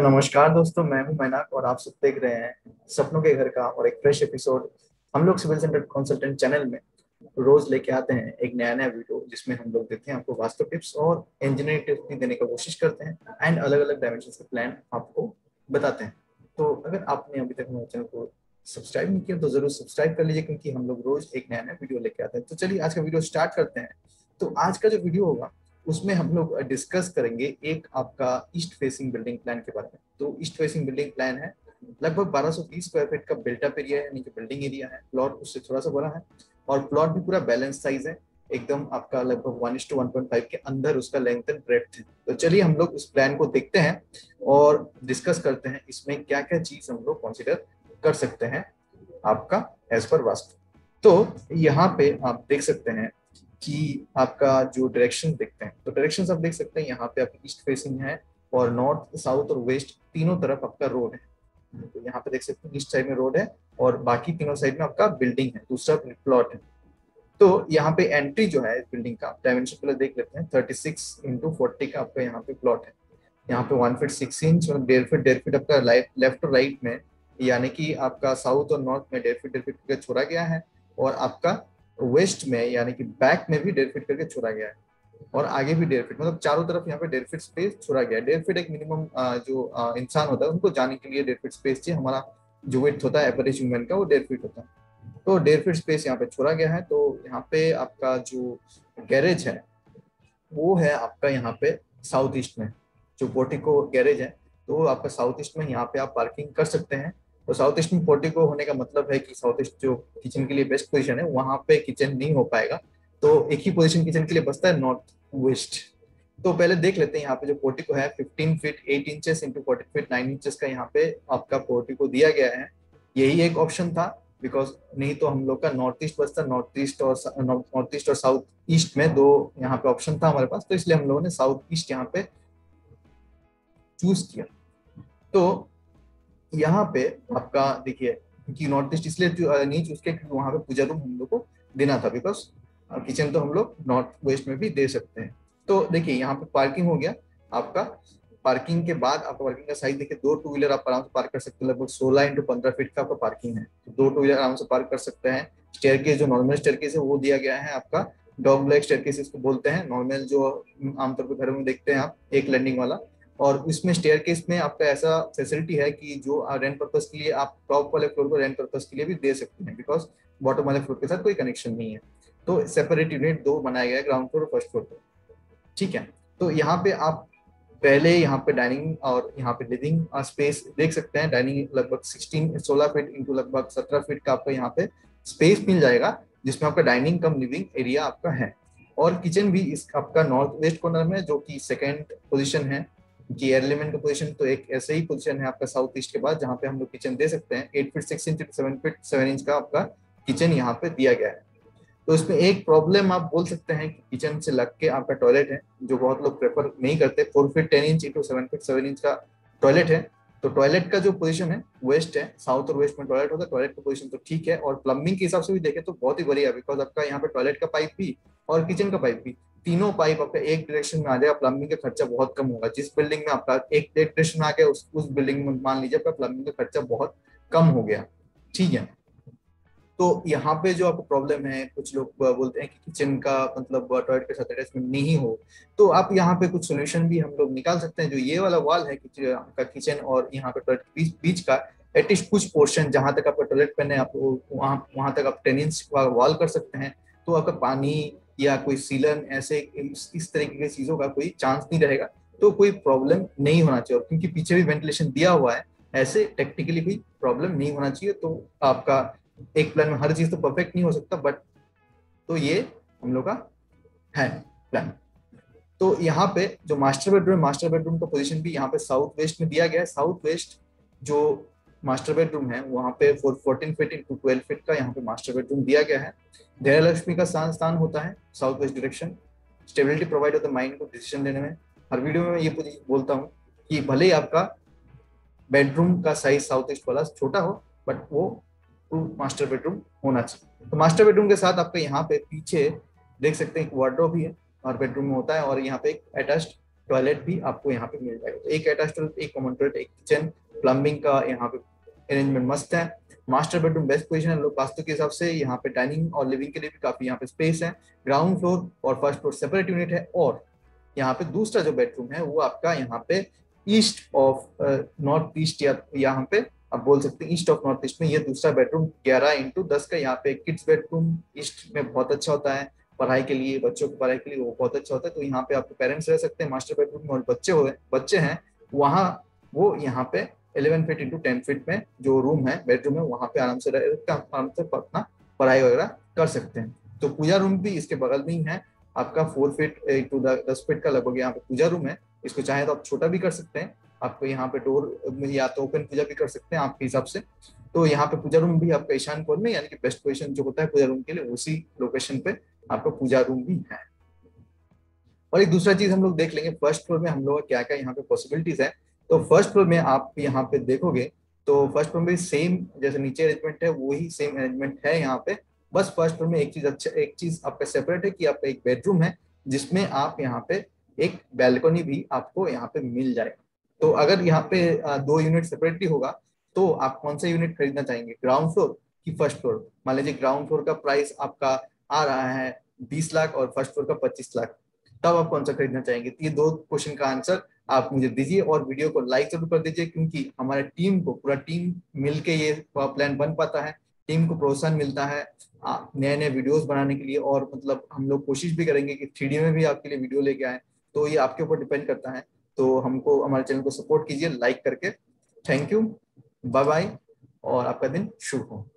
नमस्कार दोस्तों, मैं हूं मैनाक और आप सब देख रहे हैं सपनों के घर का और एक फ्रेश एपिसोड। हम लोग सिविल सेंटर कंसल्टेंट चैनल में रोज लेके आते हैं एक नया नया वीडियो, जिसमें हम लोग देते हैं आपको वास्तु टिप्स और इंजीनियरिंग टिप्स भी देने की कोशिश करते हैं एंड अलग अलग डायमेंशन के प्लान आपको बताते हैं। तो अगर आपने अभी तक हमारे चैनल को सब्सक्राइब नहीं किया तो जरूर सब्सक्राइब कर लीजिए, क्योंकि हम लोग रोज एक नया नया वीडियो लेके आते हैं। तो चलिए आज का वीडियो स्टार्ट करते हैं। तो आज का जो वीडियो होगा उसमें हम लोग डिस्कस करेंगे एक आपका ईस्ट फेसिंग बिल्डिंग प्लान के बारे में। तो ईस्ट फेसिंग बिल्डिंग प्लान है, लगभग 1220 स्क्वायर फीट का बिल्टअप एरिया है, यानी कि बिल्डिंग एरिया है। प्लॉट उससे थोड़ा सा बड़ा है और प्लॉट भी पूरा बैलेंस साइज है, एकदम आपका लगभग 1:1.5 के अंदर उसका लेंथ एंड ब्रेड्थ है। तो चलिए हम लोग इस प्लान को देखते हैं और डिस्कस करते हैं इसमें क्या क्या चीज हम लोग कंसिडर कर सकते हैं आपका एज पर वास्तु। तो यहाँ पे आप देख सकते हैं कि आपका जो डायरेक्शन देखते हैं, तो डायरेक्शन आप देख सकते हैं यहाँ पे आपकी ईस्ट फेसिंग है और नॉर्थ साउथ और वेस्ट तीनों तरफ आपका रोड है। तो यहाँ पे देख सकते हैं ईस्ट साइड में रोड है और बाकी तीनों साइड में आपका बिल्डिंग है, दूसरा प्लॉट है। तो यहाँ पे एंट्री जो है इस बिल्डिंग का डायमेंशन पहले देख लेते हैं। 36x40 का आपका यहाँ पे प्लॉट है। यहाँ पे 1 फीट 6 इंच और 1.5 फीट आपका लेफ्ट और राइट में, यानी कि आपका साउथ और नॉर्थ में 1.5 फीट करके छोड़ा गया है और आपका वेस्ट में यानी कि बैक में भी 1.5 फीट करके छोड़ा गया है और आगे भी 1.5 फीट, मतलब चारों तरफ यहाँ पे 1.5 फीट स्पेस छोड़ा गया है। 1.5 फीट एक मिनिमम जो इंसान होता है उनको जाने के लिए 1.5 फीट स्पेस चाहिए। हमारा जो वेट होता है एवरेज ह्यूमन का वो 1.5 फीट होता है, तो 1.5 फीट स्पेस यहाँ पे छोड़ा गया है। तो यहाँ पे आपका जो गैरेज है वो है आपका यहाँ पे साउथ ईस्ट में, जो पोर्टिको गैरेज है तो आपका साउथ ईस्ट में यहाँ पे आप पार्किंग कर सकते हैं। तो साउथ ईस्ट में पोर्टिको होने का मतलब है कि साउथ ईस्ट जो किचन के लिए बेस्ट पोजीशन है, वहां पे किचन नहीं हो पाएगा, तो एक ही पोजीशन किचन के लिए बचता है, नॉर्थ वेस्ट। तो पहले देख लेते हैं यहाँ पे जो पोर्टिको है 15 feet 8 inches into 40 feet 9 inches का यहाँ पे आपका पोर्टिको दिया गया है। यही एक ऑप्शन था, बिकॉज नहीं तो हम लोग का नॉर्थ ईस्ट बचता, नॉर्थ ईस्ट और साउथ ईस्ट में दो यहाँ पे ऑप्शन था हमारे पास, तो इसलिए हम लोगों ने साउथ ईस्ट यहाँ पे चूज किया। तो यहाँ पे आपका देखिए, क्योंकि नॉर्थ ईस्ट इसलिए नहीं चूज किया क्योंकि वहां पे पूजा रूम हम लोग को देना था, बिकॉज किचन तो हम लोग नॉर्थ वेस्ट में भी दे सकते हैं। तो देखिए यहाँ पे पार्किंग हो गया आपका। पार्किंग के बाद आपका पार्किंग का साइज देखिए, 2 टू व्हीलर आप आराम से पार्क कर सकते हैं। लगभग 16x15 फीट का आपका पार्किंग है, तो 2 टू व्हीलर आराम से पार्क कर सकते हैं। स्टेयरकेस जो नॉर्मल स्टेयरकेस है वो दिया गया है आपका, डॉग लेग स्टेयरकेस इसको बोलते हैं। नॉर्मल जो आमतौर पर घरों में देखते हैं आप, एक लैंडिंग वाला। और इसमें स्टेयरकेस में आपका ऐसा फैसिलिटी है कि जो रेंट पर्पस के लिए आप टॉप वाले फ्लोर को रेंट पर्पस के लिए भी दे सकते हैं, बिकॉज बॉटम वाले फ्लोर के साथ कोई कनेक्शन नहीं है। तो सेपरेट यूनिट दो बनाया गया है, ग्राउंड फ्लोर और फर्स्ट फ्लोर पर। ठीक है, तो यहाँ पे आप पहले यहाँ पे डाइनिंग और यहाँ पे लिविंग स्पेस देख सकते हैं। डाइनिंग लगभग 16 फीट इंटू लगभग 17 फीट का आपको यहाँ पे स्पेस मिल जाएगा, जिसमें आपका डाइनिंग कम लिविंग एरिया आपका है। और किचन भी इस आपका नॉर्थ वेस्ट कॉर्नर में, जो कि सेकेंड पोजीशन है, कि एयर एलिमेंट का पोजीशन तो एक ऐसे ही पोजीशन है आपका साउथ ईस्ट के बाद, जहाँ पे हम लोग किचन दे सकते हैं। 8 फीट 6 इंच 7 फीट 7 इंच का आपका किचन यहाँ पे दिया गया है। तो इसमें एक प्रॉब्लम आप बोल सकते हैं कि किचन से लग के आपका टॉयलेट है, जो बहुत लोग प्रेफर नहीं करते। 4 feet 10 inch into 7 feet 7 inch का टॉयलेट है। तो टॉयलेट का जो पोजीशन है वेस्ट है, साउथ और वेस्ट में टॉयलेट होता है। टॉयलेट का पोजीशन तो ठीक है, और प्लम्बिंग के हिसाब से भी देखें तो बहुत ही बढ़िया, बिकॉज आपका यहाँ पे टॉयलेट का पाइप भी और किचन का पाइप भी, तीनों पाइप आपका एक डायरेक्शन में आ जाएगा। प्लम्बिंग का खर्चा बहुत कम होगा। जिस बिल्डिंग में आपका एक डायरेक्शन में आ गया, उस बिल्डिंग में मान लीजिए आपका प्लम्बिंग का खर्चा बहुत कम हो गया। ठीक है, तो यहाँ पे जो आपको प्रॉब्लम है, कुछ लोग बोलते हैं कि किचन का मतलब टॉयलेट के साथ अटैचमेंट नहीं हो, तो आप यहाँ पे कुछ सोल्यूशन भी हम लोग निकाल सकते हैं। जो ये वाला वॉल है कि आपका किचन और यहाँ पे टॉयलेट बीच बीच का एटलीस्ट कुछ पोर्शन जहाँ तक आपका टॉयलेट पेन है, आप वहाँ वहाँ तक आप 10 इंच का वॉल कर सकते हैं। तो आपका पानी या कोई सीलन ऐसे इस तरीके की चीजों का कोई चांस नहीं रहेगा, तो कोई प्रॉब्लम नहीं होना चाहिए। और क्योंकि पीछे भी वेंटिलेशन दिया हुआ है, ऐसे टेक्निकली कोई प्रॉब्लम नहीं होना चाहिए। तो आपका एक प्लान में हर चीज तो परफेक्ट नहीं हो सकता, बट तो ये हम लोग का है प्लान। तो यहाँ पे जो मास्टर बेडरूम का पोजीशन भी यहाँ पे साउथ वेस्ट में दिया गया है। साउथ वेस्ट जो मास्टर बेडरूम है वहाँ पे 14 फीट इंटू 12 फीट का यहाँ पे मास्टर बेडरूम दिया गया है। धैर्य लक्ष्मी का स्थान होता है south west direction. Stability provide होता है माइंड को डिसीजन लेने में। हर वीडियो में ये बोलता हूँ कि भले ही आपका बेडरूम का साइज साउथ ईस्ट वाला छोटा हो, बट वो मास्टर बेडरूम होना चाहिए। तो मास्टर बेडरूम के साथ आपका यहाँ पे पीछे देख सकते हैं एक वार्डरोब भी है, और बेडरूम में होता है, और यहाँ पे एक अटैच्ड टॉयलेट भी आपको यहाँ पे मिल जाएगा। तो एक अटैच्ड टॉयलेट, एक कॉमन टॉयलेट, एक किचन, प्लम्बिंग का यहाँ पे अरेंजमेंट मस्त है। मास्टर बेडरूम बेस्ट पोजीशन है लोग वास्तु के हिसाब से, यहाँ पे डाइनिंग और लिविंग के लिए भी काफी यहाँ पे स्पेस है। ग्राउंड फ्लोर और फर्स्ट फ्लोर सेपरेट यूनिट है, और यहाँ पे दूसरा जो बेडरूम है वो आपका यहाँ पे ईस्ट ऑफ नॉर्थ ईस्ट, या यहाँ पे आप बोल सकते हैं ईस्ट ऑफ नॉर्थ ईस्ट में ये दूसरा बेडरूम 11x10 का यहाँ पे किड्स बेडरूम ईस्ट में बहुत अच्छा होता है पढ़ाई के लिए, बच्चों की पढ़ाई के लिए वो बहुत अच्छा होता है। तो यहाँ पे आपके पेरेंट्स रह सकते हैं मास्टर बेडरूम में, और बच्चे हैं वहाँ वो यहाँ पे 11 फीट इंटू 10 फीट में जो रूम है बेडरूम है वहाँ पे आराम से अपना पढ़ाई वगैरह कर सकते हैं। तो पूजा रूम भी इसके बगल में ही है आपका, 4 फीट इंटू 10 फीट का लगभग यहाँ पे पूजा रूम है। इसको चाहे तो आप छोटा भी कर सकते हैं, आपको यहाँ पे डोर या तो ओपन पूजा भी कर सकते हैं आपके हिसाब से। तो यहाँ पे पूजा रूम भी आपका ईशान कोण में, यानी कि बेस्ट पोजीशन जो होता है पूजा रूम के लिए उसी लोकेशन पे आपका पूजा रूम भी है। और एक दूसरा चीज हम लोग देख लेंगे, फर्स्ट फ्लोर में हम लोग क्या क्या यहाँ पे पॉसिबिलिटीज है। तो फर्स्ट फ्लोर में आप यहाँ पे देखोगे तो फर्स्ट फ्लोर में सेम जैसे नीचे अरेंजमेंट है वही सेम अरेंजमेंट है यहाँ पे। बस फर्स्ट फ्लोर में एक चीज आपका सेपरेट है कि आपका एक बेडरूम है जिसमें आप यहाँ पे एक बैल्कनी भी आपको यहाँ पे मिल जाएगा। तो अगर यहाँ पे 2 यूनिट सेपरेटली होगा तो आप कौन सा यूनिट खरीदना चाहेंगे, ग्राउंड फ्लोर कि फर्स्ट फ्लोर? मान लीजिए ग्राउंड फ्लोर का प्राइस आपका आ रहा है 20 लाख और फर्स्ट फ्लोर का 25 लाख, तब आप कौन सा खरीदना चाहेंगे? तो ये 2 क्वेश्चन का आंसर आप मुझे दीजिए और वीडियो को लाइक जरूर कर दीजिए, क्योंकि हमारे टीम को पूरा टीम मिलके ये प्लान बन पाता है, टीम को प्रोत्साहन मिलता है नए नए वीडियोस बनाने के लिए। और मतलब हम लोग कोशिश भी करेंगे कि 3D में भी आपके लिए वीडियो लेके आए, तो ये आपके ऊपर डिपेंड करता है। तो हमको हमारे चैनल को सपोर्ट कीजिए लाइक करके। थैंक यू, बाय बाय, और आपका दिन शुभ हो।